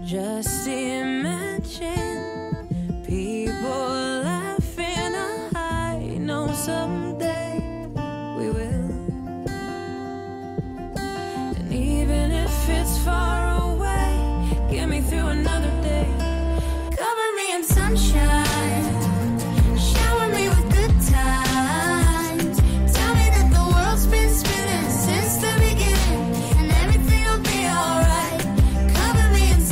Just imagine people laughing. I know someday we will. And even if it's far away, get me through another day. Cover me in sunshine, shower me with good times. Tell me that the world's been spinning since the beginning, and everything will be alright. Cover me in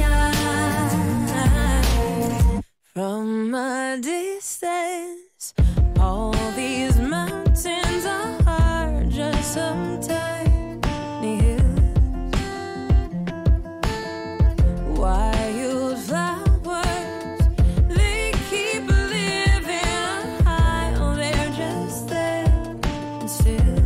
sunshine. From a distance, all these mountains are just some tiny hills. Wildflowers, they keep living high. Oh, they're just there and still.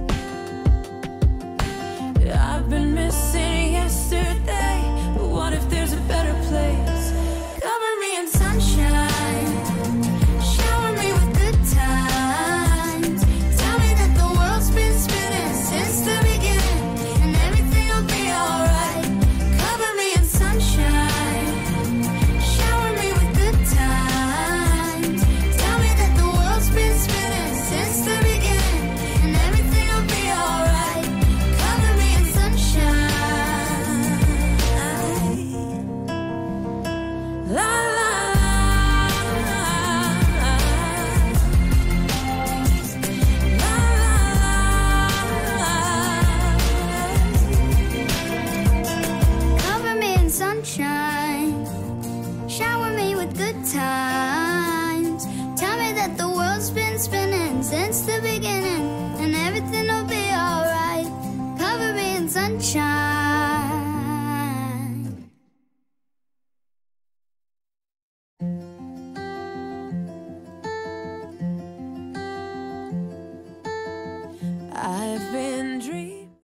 I've been missing yesterday, but what if there's a better place? Cover me in sunshine, shower me with good times. Tell me that the world's been spinning since the beginning, and everything will be alright. Cover me in sunshine, shower me with good times. Tell me that the world's been spinning since the beginning, and everything will be alright. Cover me in sunshine. La la la, la la. Cover me in sunshine, shower me with good times. Tell me that the world's been spinning since the beginning, and everything will be alright. Cover me in sunshine. I've been